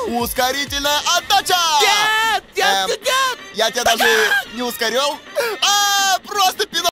Ускорительная отдача! Нет! Нет! Нет! Я тебя даже не ускорил. Просто пинок!